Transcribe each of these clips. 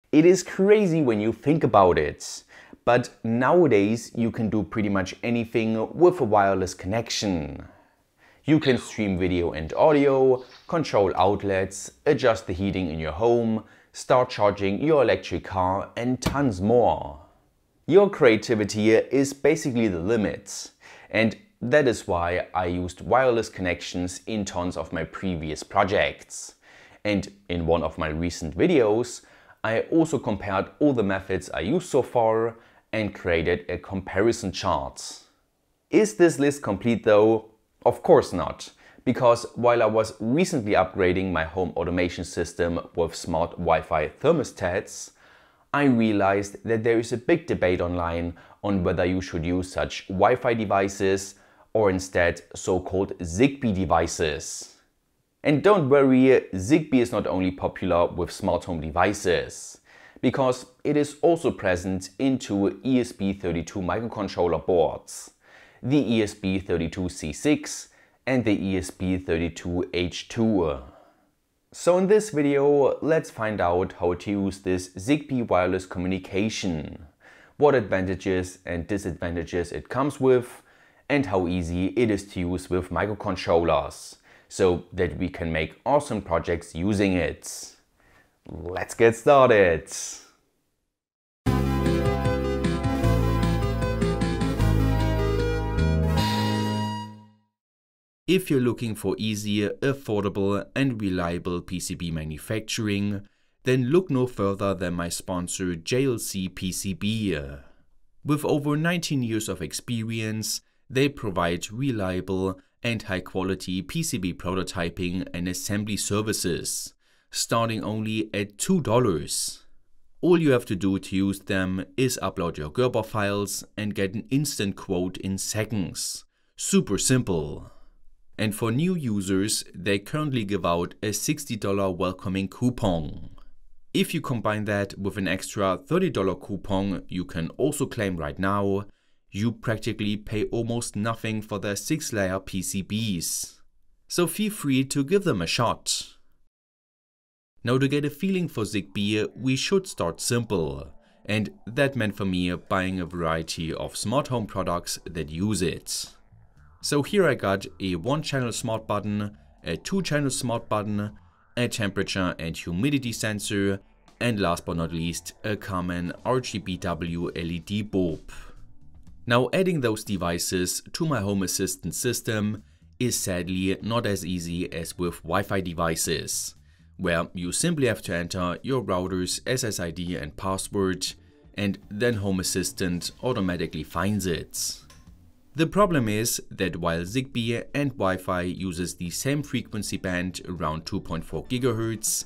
It is crazy when you think about it, but nowadays you can do pretty much anything with a wireless connection. You can stream video and audio, control outlets, adjust the heating in your home, start charging your electric car, and tons more. Your creativity is basically the limit, and that is why I used wireless connections in tons of my previous projects. And in one of my recent videos, I also compared all the methods I used so far and created a comparison chart. Is this list complete though? Of course not, because while I was recently upgrading my home automation system with smart Wi-Fi thermostats, I realized that there is a big debate online on whether you should use such Wi-Fi devices or instead so-called Zigbee devices. And don't worry, Zigbee is not only popular with smart home devices, because it is also present into ESP32 microcontroller boards, the ESP32C6 and the ESP32H2. So in this video, let's find out how to use this Zigbee wireless communication, what advantages and disadvantages it comes with, and how easy it is to use with microcontrollers, so that we can make awesome projects using it. Let's get started! If you're looking for easy, affordable and reliable PCB manufacturing, then look no further than my sponsor JLCPCB. With over 19 years of experience, they provide reliable and high-quality PCB prototyping and assembly services, starting only at $2. All you have to do to use them is upload your Gerber files and get an instant quote in seconds. Super simple. And for new users, they currently give out a $60 welcoming coupon. If you combine that with an extra $30 coupon you can also claim right now, you practically pay almost nothing for their 6-layer PCBs. So feel free to give them a shot. Now, to get a feeling for Zigbee, we should start simple. And that meant for me buying a variety of smart home products that use it. So here I got a 1-channel smart button, a 2-channel smart button, a temperature and humidity sensor, and last but not least, a common RGBW LED bulb. Now, adding those devices to my home assistant system is sadly not as easy as with Wi-Fi devices, where you simply have to enter your router's SSID and password, and then Home Assistant automatically finds it. The problem is that while Zigbee and Wi-Fi uses the same frequency band around 2.4 GHz,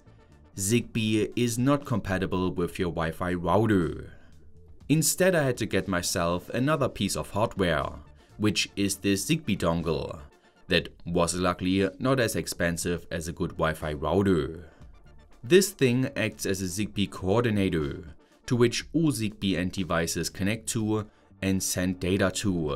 Zigbee is not compatible with your Wi-Fi router. Instead, I had to get myself another piece of hardware, which is this Zigbee dongle, that was luckily not as expensive as a good Wi-Fi router. This thing acts as a Zigbee coordinator, to which all Zigbee end devices connect to and send data to.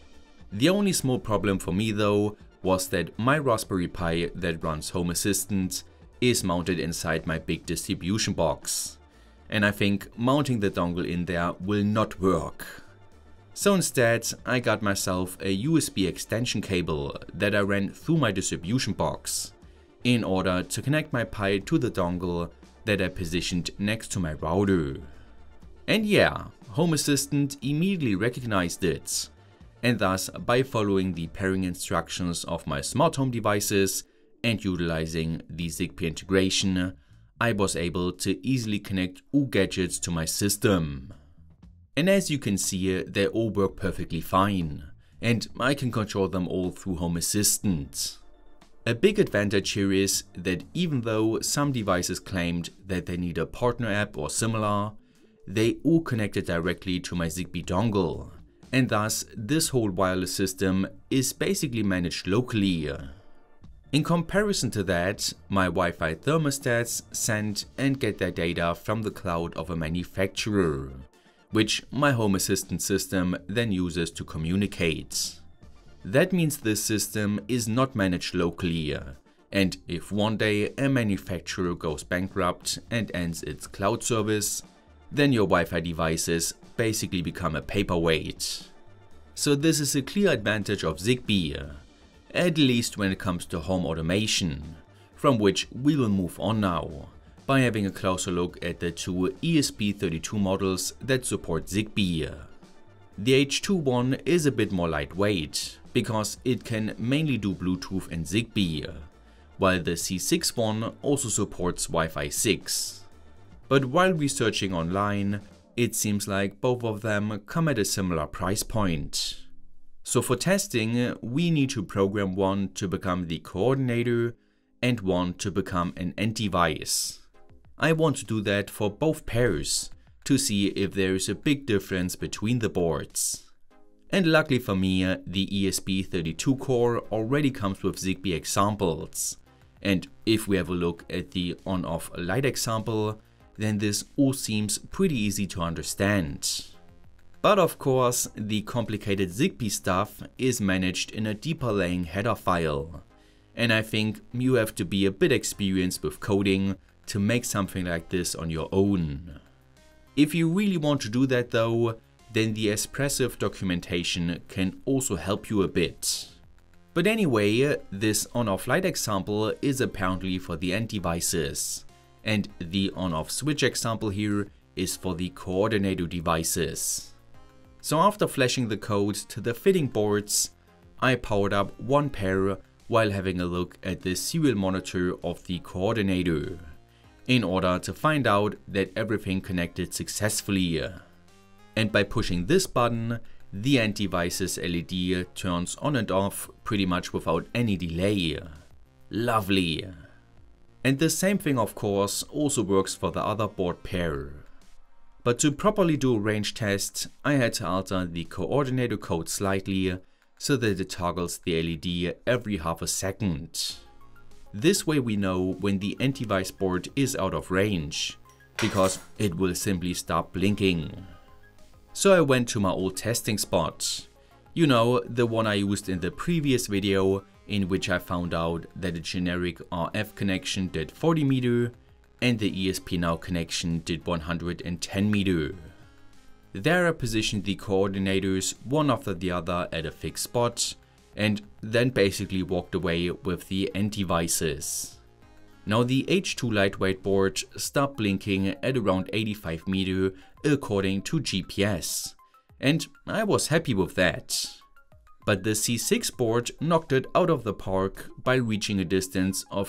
The only small problem for me though was that my Raspberry Pi that runs Home Assistant is mounted inside my big distribution box, and I think mounting the dongle in there will not work. So instead I got myself a USB extension cable that I ran through my distribution box in order to connect my Pi to the dongle that I positioned next to my router. And yeah, Home Assistant immediately recognized it, and thus by following the pairing instructions of my smart home devices and utilizing the Zigbee integration, I was able to easily connect all gadgets to my system. And as you can see, they all work perfectly fine, and I can control them all through Home Assistant. A big advantage here is that even though some devices claimed that they need a partner app or similar, they all connected directly to my Zigbee dongle, and thus this whole wireless system is basically managed locally. In comparison to that, my Wi-Fi thermostats send and get their data from the cloud of a manufacturer, which my Home Assistant system then uses to communicate. That means this system is not managed locally, And if one day a manufacturer goes bankrupt and ends its cloud service, then your Wi-Fi devices basically become a paperweight. So this is a clear advantage of Zigbee, at least when it comes to home automation, from which we will move on now, by having a closer look at the two ESP32 models that support Zigbee. The H2 one is a bit more lightweight, because it can mainly do Bluetooth and Zigbee, while the C6 one also supports Wi-Fi 6. But while researching online, it seems like both of them come at a similar price point. So for testing, we need to program one to become the coordinator and one to become an end device. I want to do that for both pairs, to see if there is a big difference between the boards. And luckily for me, the ESP32 core already comes with Zigbee examples. And if we have a look at the on-off light example, then this all seems pretty easy to understand. But of course, the complicated Zigbee stuff is managed in a deeper laying header file. And I think you have to be a bit experienced with coding to make something like this on your own. If you really want to do that though, then the expressive documentation can also help you a bit. But anyway, this on-off light example is apparently for the end devices, and the on-off switch example here is for the coordinator devices. So after flashing the code to the fitting boards, I powered up one pair while having a look at the serial monitor of the coordinator, in order to find out that everything connected successfully. And by pushing this button, the end device's LED turns on and off pretty much without any delay. Lovely! And the same thing of course also works for the other board pair. But to properly do a range test, I had to alter the coordinator code slightly so that it toggles the LED every half a second. This way we know when the end device board is out of range, because it will simply stop blinking. So I went to my old testing spot. You know, the one I used in the previous video, in which I found out that a generic RF connection did 40 meter and the ESP Now connection did 110 meter. There I positioned the coordinators one after the other at a fixed spot, and then basically walked away with the end devices. Now the H2 lightweight board stopped blinking at around 85 meter according to GPS, and I was happy with that. But the C6 board knocked it out of the park by reaching a distance of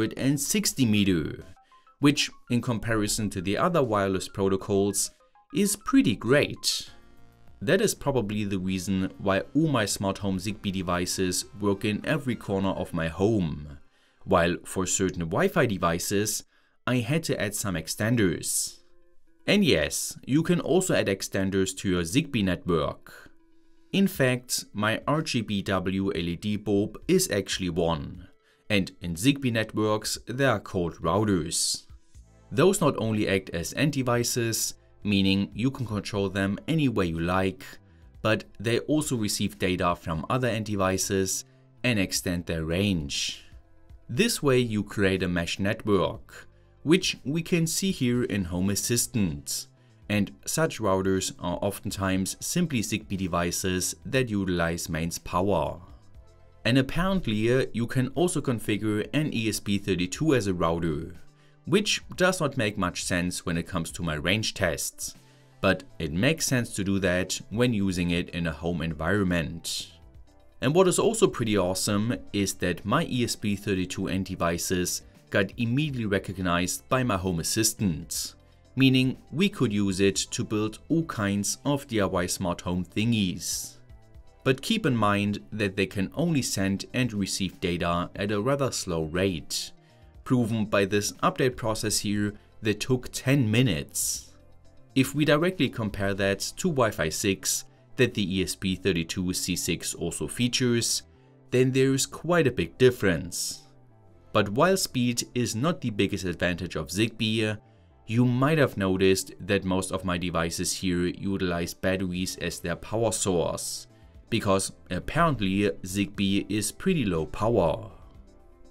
260 meter, which in comparison to the other wireless protocols is pretty great. That is probably the reason why all my smart home Zigbee devices work in every corner of my home, while for certain Wi-Fi devices I had to add some extenders. And yes, you can also add extenders to your Zigbee network. In fact, my RGBW LED bulb is actually one, and in Zigbee networks they are called routers. Those not only act as end devices, meaning you can control them any way you like, but they also receive data from other end devices and extend their range. This way you create a mesh network, which we can see here in Home Assistant, and such routers are oftentimes simply Zigbee devices that utilize mains power. And apparently you can also configure an ESP32 as a router, which does not make much sense when it comes to my range tests, but it makes sense to do that when using it in a home environment. And what is also pretty awesome is that my ESP32 end devices got immediately recognized by my Home Assistant, meaning we could use it to build all kinds of DIY smart home thingies. But keep in mind that they can only send and receive data at a rather slow rate, proven by this update process here that took 10 minutes. If we directly compare that to Wi-Fi 6 that the ESP32 C6 also features, then there is quite a big difference. But while speed is not the biggest advantage of Zigbee, you might have noticed that most of my devices here utilize batteries as their power source, because apparently Zigbee is pretty low power.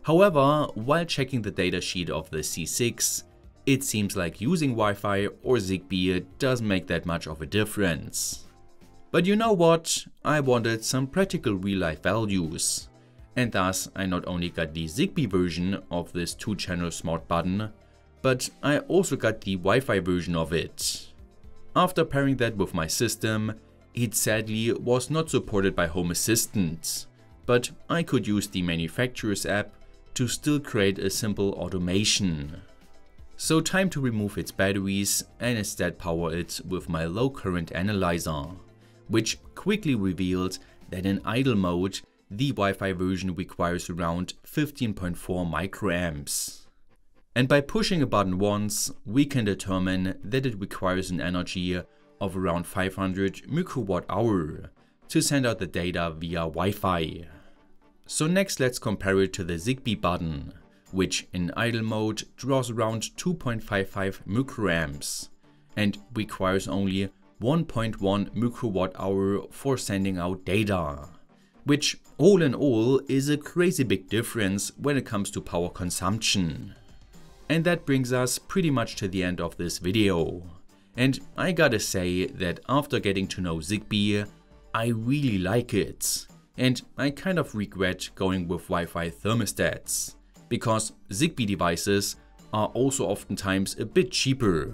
However, while checking the datasheet of the C6, it seems like using Wi-Fi or Zigbee doesn't make that much of a difference. But you know what? I wanted some practical real-life values, and thus I not only got the Zigbee version of this 2-channel smart button, but I also got the Wi-Fi version of it. After pairing that with my system, it sadly was not supported by Home Assistant, but I could use the manufacturer's app to still create a simple automation. So time to remove its batteries and instead power it with my low current analyzer, which quickly revealed that in idle mode the Wi-Fi version requires around 15.4 microamps. And by pushing a button once, we can determine that it requires an energy of around 500 microwatt hour to send out the data via Wi-Fi. So next let's compare it to the Zigbee button, which in idle mode draws around 2.55 microamps and requires only 1.1 microwatt hour for sending out data, which all in all is a crazy big difference when it comes to power consumption. And that brings us pretty much to the end of this video. And I gotta say that after getting to know Zigbee, I really like it. And I kind of regret going with Wi-Fi thermostats, because Zigbee devices are also oftentimes a bit cheaper.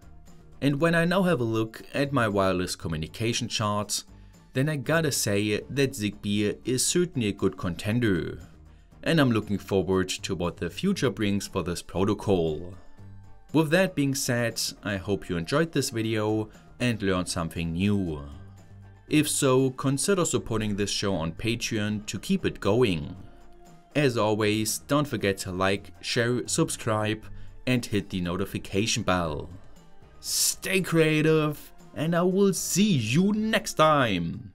And when I now have a look at my wireless communication chart, then I gotta say that Zigbee is certainly a good contender. And I'm looking forward to what the future brings for this protocol. With that being said, I hope you enjoyed this video and learned something new. If so, consider supporting this show on Patreon to keep it going. As always, don't forget to like, share, subscribe and hit the notification bell. Stay creative and I will see you next time!